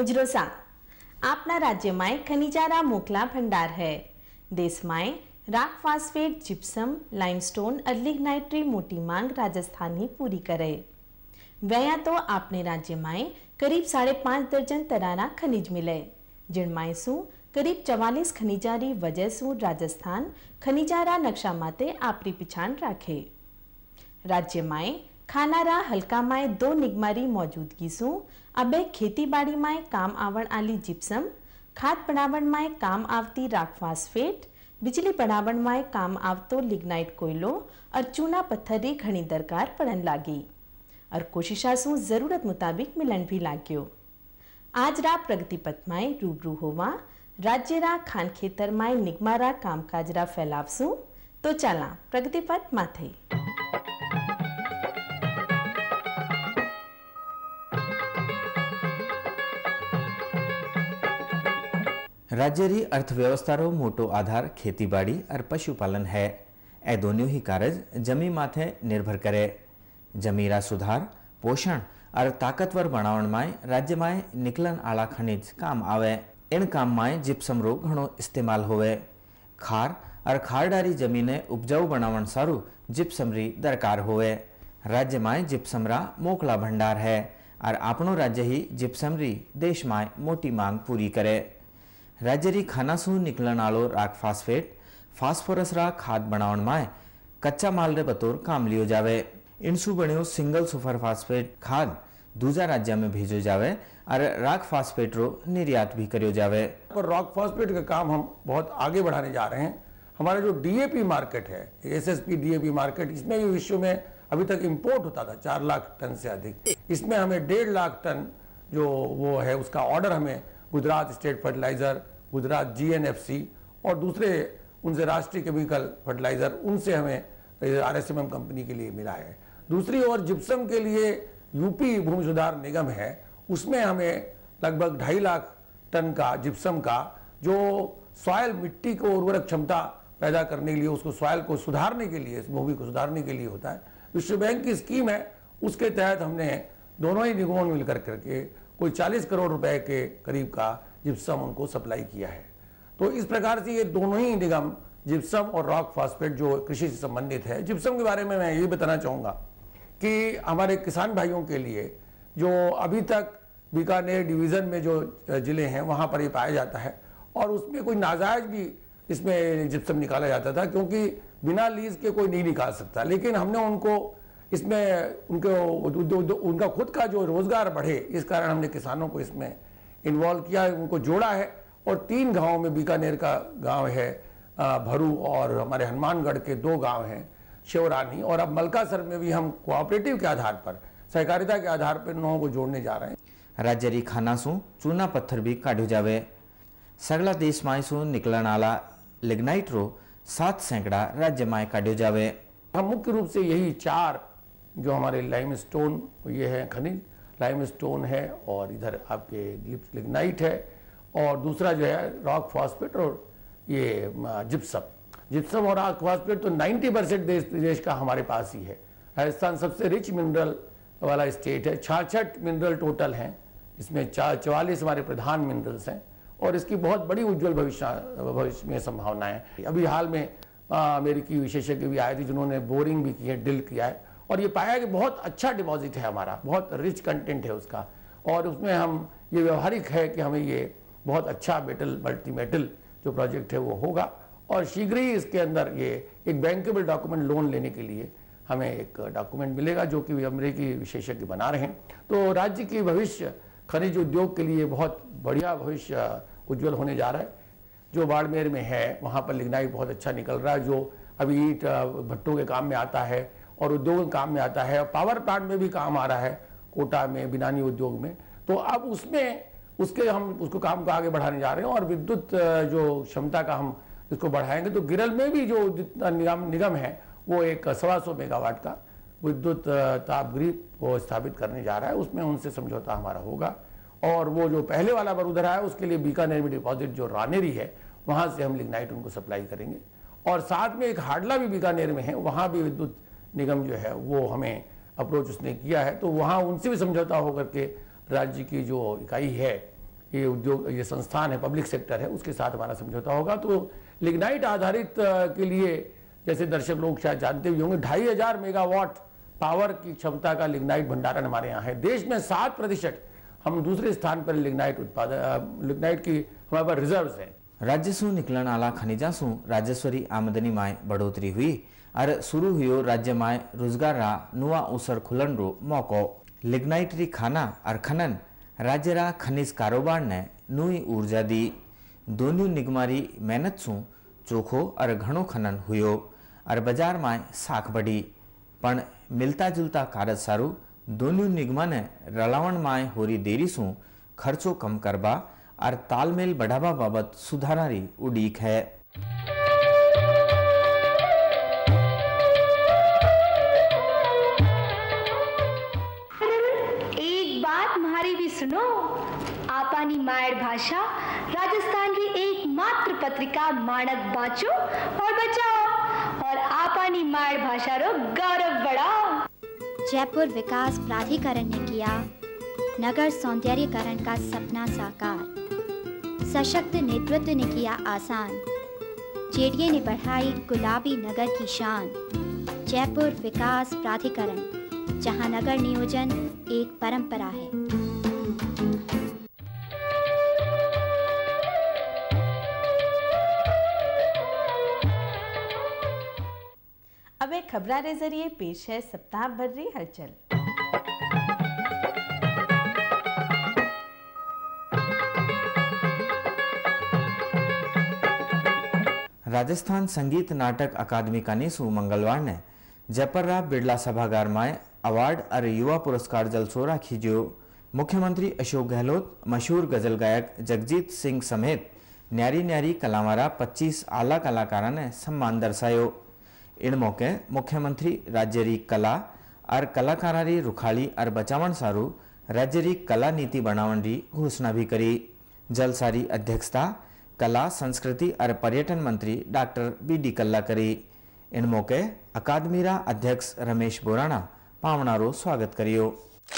गुजरोसा आपना राज्य में खनिजारा मोकला भंडार है। देश में राख फास्फेट जिप्सम लाइमस्टोन और लिग्नाइट मोटी मांग राजस्थानी पूरी करे। वया तो आपने राज्य में करीब 5.5 दर्जन तराना खनिज मिले, जिनमें सु करीब 44 खनिजारी वजह सु राजस्थान खनिजारा नक्शा माते आपरी पिछाण राखे। राज्य में खानारा हल्का में 2 निगमारी मौजूदगी सु अबे खेती बाड़ी में काम आवण आली जिप्सम, खाद बनावण में काम आवती राख फास्फेट, बिजली बनावण में काम आवतो लिग्नाइट कोयलो और चूना पत्थर री घणी दरकार पड़न लागी और कोशिशा सु जरूरत मुताबिक मिलन भी लाग्यो। आज रा प्रगति पथ में रूबरू होवा राज्य रा खान खेतर में निगमारा कामकाज रा फैलावसु तो चला प्रगति पथ माथे। राज्य री अर्थव्यवस्था रो मोटो आधार खेतीबाड़ी और पशुपालन है। ए दोनों ही कार्य जमी माथे निर्भर करे। जमीरा सुधार, पोषण और ताकतवर बनावण में राज्य में निकलन आला खनिज काम आवे। इन काम में जिप्सम रो घणो इस्तेमाल होवे। खार और खारडारी जमीने उपजाऊ बनावण सारू जिप्सम री दरकार होवे। राज्य में जिप्सम रा मोकला भंडार है और आपनो राज्य ही जिप्सम री देश में मोटी मांग पूरी करे। राज्य री खाना सु निकलन आलो राख फास्फेट फास्फोरस रा खाद बनावण में कच्चा माल रे बतौर काम लियो जावे। इनसु बण्यो सिंगल सुपर फास्फेट खाद दूजा राज्य में भेजो जावे और राख फास्फेट रो निर्यात भी करियो जावे। पर रॉक फास्फेट का काम हम बहुत आगे बढ़ाने जा रहे हैं। हमारा जो डीएपी मार्केट है, एसएसपी डीएपी मार्केट, इसमें भी विश्व में अभी तक इंपोर्ट होता था 4 लाख टन से अधिक। इसमें हमें 1.5 लाख टन जो वो है उसका ऑर्डर हमें Gujarat state fertilizer, Gujarat GNFC और दूसरे उनसे राष्ट्रीय केमिकल फर्टिलाइजर, उनसे हमें आरएसएमएम कंपनी के लिए मिला है। दूसरी ओर जिप्सम के लिए यूपी भूमि सुधार निगम है, उसमें हमें लगभग 2.5 लाख टन का जिप्सम का जो सॉयल मिट्टी को उर्वरक क्षमता पैदा करने के लिए, उसको सॉयल को सुधारने के लिए, भूमि को सुधारने के लिए होता है। विश्व बैंक की स्कीम है, उसके तहत हमने दोनों ही निगमों में मिलकर करके कोई 40 करोड़ रुपए के करीब का जिप्सम उनको सप्लाई किया है। तो इस प्रकार से ये दोनों ही निगम जिप्सम और रॉक फास्फेट जो कृषि से संबंधित है। जिप्सम के बारे में मैं ये बताना चाहूँगा कि हमारे किसान भाइयों के लिए जो अभी तक बीकानेर डिवीज़न में जो ज़िले हैं वहाँ पर ये पाया जाता है और उसमें कोई नाजायज भी इसमें जिप्सम निकाला जाता था, क्योंकि बिना लीज के कोई नहीं निकाल सकता। लेकिन हमने उनको इसमें उनका खुद का जो रोजगार बढ़े, इस कारण हमने किसानों को इसमें इन्वॉल्व किया, उनको जोड़ा है। और 3 गाँव में, बीकानेर का गांव है भरू और हमारे हनुमानगढ़ के 2 गांव हैं शिवरानी, और अब मलकासर में भी हम कोऑपरेटिव के आधार पर, सहकारिता के आधार पर लोगों को जोड़ने जा रहे हैं। राज्य री खाना सु चूना पत्थर भी काढ़ो जावे। सगला देश में सु निकलन आला लिग्नाइट रो 7 सैकड़ा राज्य में काढ़ो जावे। हम मुख्य रूप से यही 4 जो हमारे लाइमस्टोन, ये है खनिज, लाइमस्टोन है और इधर आपके लिग्नाइट है और दूसरा जो है रॉक फास्फेट और ये जिप्सम और रॉक फास्फेट तो 90% देश का हमारे पास ही है। राजस्थान सबसे रिच मिनरल वाला स्टेट है। 66 मिनरल टोटल हैं, इसमें 44 हमारे प्रधान मिनरल्स हैं और इसकी बहुत बड़ी उज्जवल भविष्य में संभावनाएं हैं। अभी हाल में अमेरिकी विशेषज्ञ भी आए थे जिन्होंने बोरिंग भी की है, ड्रिल किया है और ये पाया कि बहुत अच्छा डिपॉजिट है हमारा, बहुत रिच कंटेंट है उसका और उसमें हम ये व्यवहारिक है कि हमें ये बहुत अच्छा मेटल, मल्टी मेटल जो प्रोजेक्ट है वो होगा और शीघ्र ही इसके अंदर ये एक बैंकेबल डॉक्यूमेंट लोन लेने के लिए हमें एक डॉक्यूमेंट मिलेगा जो कि अमेरिकी विशेषज्ञ बना रहे हैं। तो राज्य की भविष्य खनिज उद्योग के लिए बहुत बढ़िया भविष्य उज्जवल होने जा रहा है। जो बाड़मेर में है वहाँ पर लिग्नाइट बहुत अच्छा निकल रहा है, जो अभी ईंट भट्टों के काम में आता है और उद्योग के काम में आता है, पावर प्लांट में भी काम आ रहा है, कोटा में, बिनानी उद्योग में। तो अब उसमें हम उसको काम को आगे बढ़ाने जा रहे हैं और विद्युत जो क्षमता का हम इसको बढ़ाएंगे। तो गिरल में भी जो जितना निगम है वो एक 125 मेगावाट का विद्युत तापगृह वो स्थापित करने जा रहा है, उसमें उनसे समझौता हमारा होगा। और वो जो पहले वाला वरुधरा है उसके लिए बीकानेर में डिपॉजिट जो रानेरी है वहाँ से हम लिग्नाइट उनको सप्लाई करेंगे। और साथ में एक हाडला भी बीकानेर में है, वहाँ भी विद्युत निगम जो है वो हमें अप्रोच उसने किया है, तो वहाँ उनसे भी समझौता होकर के राज्य की जो इकाई है ये उद्योग, ये संस्थान है, पब्लिक सेक्टर है, उसके साथ हमारा समझौता होगा। तो लिग्नाइट आधारित के लिए जैसे दर्शक लोग शायद जानते भी होंगे 2500 मेगावाट पावर की क्षमता का लिग्नाइट भंडारण हमारे यहाँ है। देश में 7% हम दूसरे स्थान पर लिग्नाइट उत्पादन, लिग्नाइट की हमारे पास रिजर्व्स हैं। राज्य सु निकलण आला खनिजा सु राजस्वरी आमदनी में बढ़ोतरी हुई और शुरू हुई राज्य में रोजगार रा नुआ अवसर खुलन रो मौको। लिग्नाइट री खाना और खनन राज्य रा खनिज कारोबार ने नुई ऊर्जा दी। दोनों निगमारी मेहनत सु चोखो और घणो खनन हुयो और बाजार में साख बढ़ी, पण मिलता जुलता कारज सारू दोनों निगमा ने रलावण में होरी देरी सु खर्चो कम करबा और तालमेल बढ़ावा बाबत सुधारारी उड़ीक है। एक बात हमारी भी सुनो, आपानी मायर भाषा राजस्थान की एकमात्र पत्रिका मानक बाँचो और बचाओ और आपानी मायर भाषा रो गौरव बढ़ाओ। जयपुर विकास प्राधिकरण ने किया नगर सौंदर्यीकरण का सपना साकार। सशक्त नेतृत्व ने किया आसान, जेडीए ने बढ़ाई गुलाबी नगर की शान। जयपुर विकास प्राधिकरण, जहां नगर नियोजन एक परंपरा है। अब एक खबरां रे जरिए पेश है सप्ताह भर री हलचल। राजस्थान संगीत नाटक अकादमी का नीसू मंगलवार ने जयपुर बिड़ला सभागार में अवार्ड और युवा पुरस्कार जलसोरा खींचो। मुख्यमंत्री अशोक गहलोत, मशहूर गजल गायक जगजीत सिंह समेत न्यारी न्यारी कलावारा 25 आला कलाकारों ने सम्मान दर्शायो। इन मौके मुख्यमंत्री राज्य री कला और कलाकारा री रुखाड़ी और बचावन सारू राज्य री कला नीति बनावन री घोषणा भी करी। जलसारी अध्यक्षता कला, संस्कृति और पर्यटन मंत्री डॉक्टर BD कल्ला करी। इन मौके अकादमी रा अध्यक्ष रमेश बोराणा पावनारो स्वागत करियो।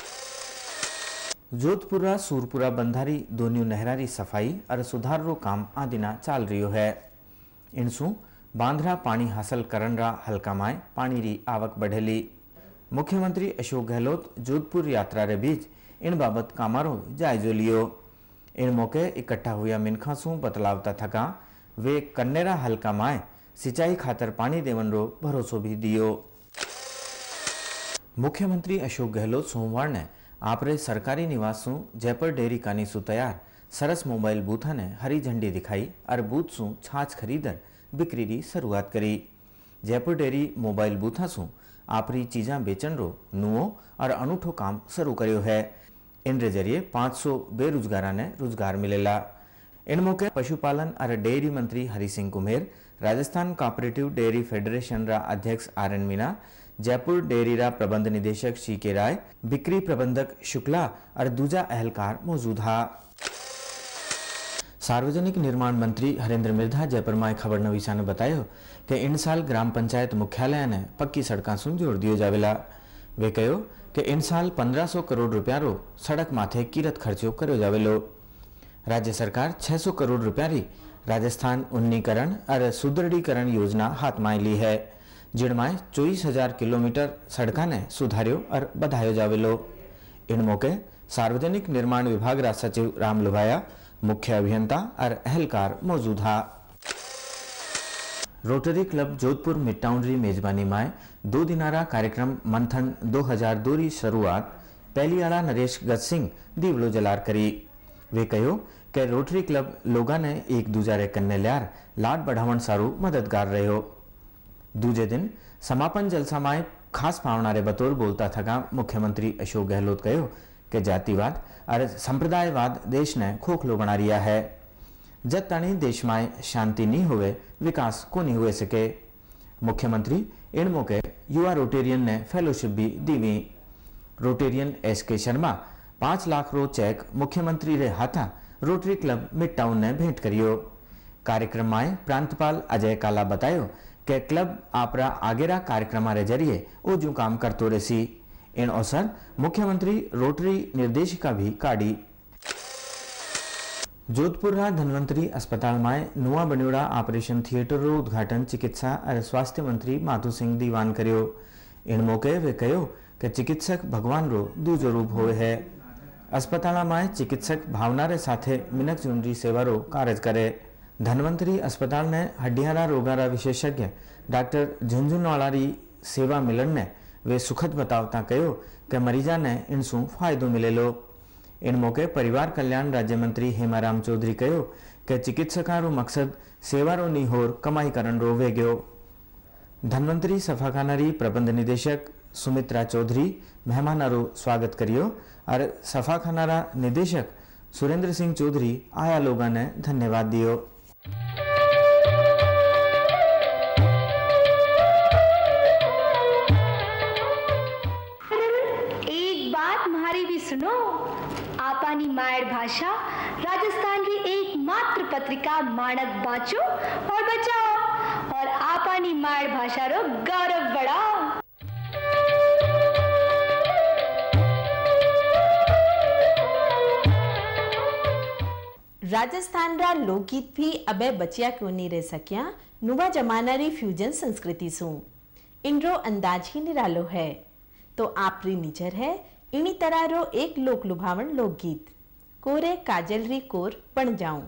जोधपुर रा सूरपुरा बंधारी दोन्यू नहरारी सफाई और सुधार रो काम आदिना चाल रियो है। इनसु बांधरा पानी हासिल करन रा हल्का माय पानी री आवक बढ़ेली। मुख्यमंत्री अशोक गहलोत जोधपुर यात्रा रे बीच इन बाबत कामारो जायजो लियो। इन मौके इकट्ठा हुआ मिनखा सु बतलावता थका वे कन्नेरा हल्का माय सिंचाई खातर पानी देवन रो भरोसो भी दियो। मुख्यमंत्री अशोक गहलोत सोमवार ने आपरे सरकारी निवास सु जयपुर डेयरी कानी सु तैयार सरस मोबाइल बूथा ने हरी झंडी दिखाई और बूथ सु छाछ खरीदर बिक्री री शुरुआत करी। जयपुर डेयरी मोबाइल बूथा सु आपरी चीजा बेचन रो नुओ और अनूठो काम शुरू करियो है। इन जरिए 500 बेरोजगारा ने रोजगार मिलेला। इन मौके पशुपालन और डेयरी मंत्री Hari Singh Kumer, Rajasthan cooperative dairy federation रा अध्यक्ष RN मीना, जयपुर डेयरी रा प्रबंध निदेशक CK राय, बिक्री प्रबंधक शुक्ला और दूजा अहलकार मौजूद हा। सार्वजनिक निर्माण मंत्री हरेंद्र मिर्धा जयपुर में खबर नवीसा ने बतायो कि इन साल ग्राम पंचायत मुख्यालय ने पक्की सड़क सु जोड़ दियो जावेला। वे कहो कि इन साल 1500 करोड़ रुपया रो सड़क माथे किरत खर्चो करो जावेलो। राज्य सरकार 600 करोड़ रुपया री राजस्थान उन्नीकरण और सुदृढ़ीकरण योजना हाथ में ली है, जिनमें 24,000 किलोमीटर सड़का ने सुधार्यो और बढ़ायो जावेलो। इन मौके सार्वजनिक निर्माण विभाग रा सचिव राम लुभाया, मुख्य अभियंता और अहलकार मौजूद हा। Rotary club Jodhpur midtown री मेजबानी में 2 दिनारा कार्यक्रम मंथन 2002 री शुरुआत पहली आला नरेश गज सिंह दीवलो जलार करी। वे कहो कि रोटरी क्लब लोगा ने एक दूसरे कन्ने ल्यार लाड बढ़ावन सारू मददगार रहो। दूजे दिन समापन जलसा में खास पावनारे बतौर बोलता थका मुख्यमंत्री अशोक गहलोत कहो कि जातिवाद और संप्रदायवाद देश ने खोखलो बना रिया है। जब ताणी देश में शांति नहीं हुए विकास को नहीं हुए सके। मुख्यमंत्री इन मौके युवा रोटेरियन ने फेलोशिप भी दीवी। रोटेरियन SK शर्मा 5 लाख रो चेक मुख्यमंत्री रे हाथा रोटरी क्लब मिड टाउन ने भेंट करियो। कार्यक्रम में प्रांतपाल अजय काला बतायो कि क्लब आपरा आगेरा कार्यक्रम रे जरिए ओजू काम करतो रेसी। इन अवसर मुख्यमंत्री रोटरी निर्देशिका भी काढ़ी। जोधपुर धन्वंतरी अस्पताल में नवा बन्योड़ा ऑपरेशन थिएटर रो उद्घाटन चिकित्सा और स्वास्थ्य मंत्री माधु सिंह दीवान कर्यो। इन मौके वे कहो कि चिकित्सक भगवान रो दूजो रूप होवे है। अस्पताल में चिकित्सक भावना रे साथे मिनक जुनरी सेवा रो कार्य करे। धन्वंतरी अस्पताल ने हड्डियारा रोगारा विशेषज्ञ डॉक्टर झुंझुनवाला री सेवा मिलन ने वे सुखद बतावता कहो कि मरीजा ने इनसू फायदो मिलेलो। इन मौके परिवार कल्याण राज्य मंत्री हेमाराम चौधरी कहो कि चिकित्सका रो मकसद सेवा रो नी होर कमाई करन रो वे गयो। धन्वंतरी सफाखाना री प्रबंध निदेशक सुमित्रा चौधरी मेहमाना रो स्वागत करियो और सफाखाना रा निदेशक सुरेंद्र सिंह चौधरी आया लोगों ने धन्यवाद दियो। एक बात हमारी भी सुनो, आपानी मायर भाषा राजस्थान की एकमात्र पत्रिका मानक बाचो और बचाओ और आपानी मायर भाषा रो गौरव बढ़ाओ। राजस्थान रा लोकगीत भी अबे बचिया क्यों नहीं रह सकिया। नुवा जमाना री फ्यूजन संस्कृति सु इनरो अंदाज ही निरालो है। तो आप री निजर है इनी तरह रो एक लोक लुभावन लोकगीत कोरे काजल री कोर बन जाऊं।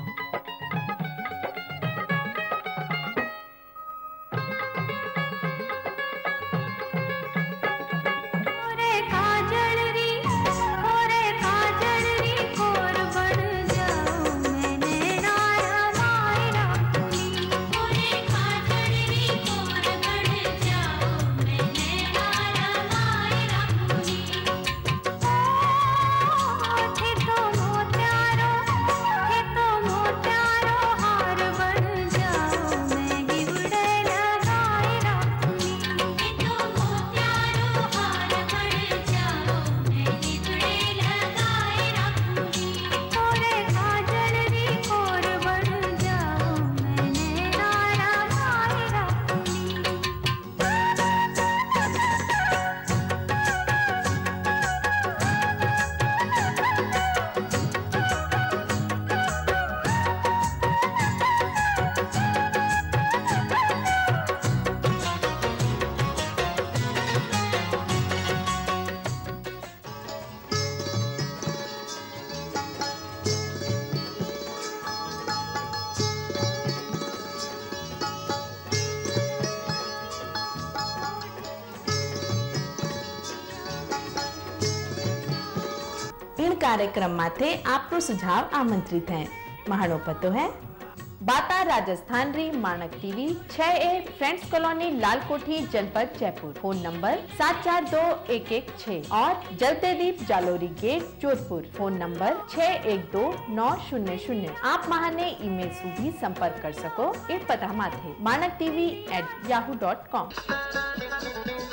कार्यक्रम माथे आपरो सुझाव आमंत्रित है। महानो पतो है बाता राजस्थान री मानक टीवी 6A फ्रेंड्स कॉलोनी लाल कोठी जनपद जयपुर। फोन नंबर 742116 और जलते Deep Jalori gate Jodhpur. Phone number 612900। आप महाने ईमेल से भी संपर्क कर सको। ये पता माथे manakTV@yahoo.com।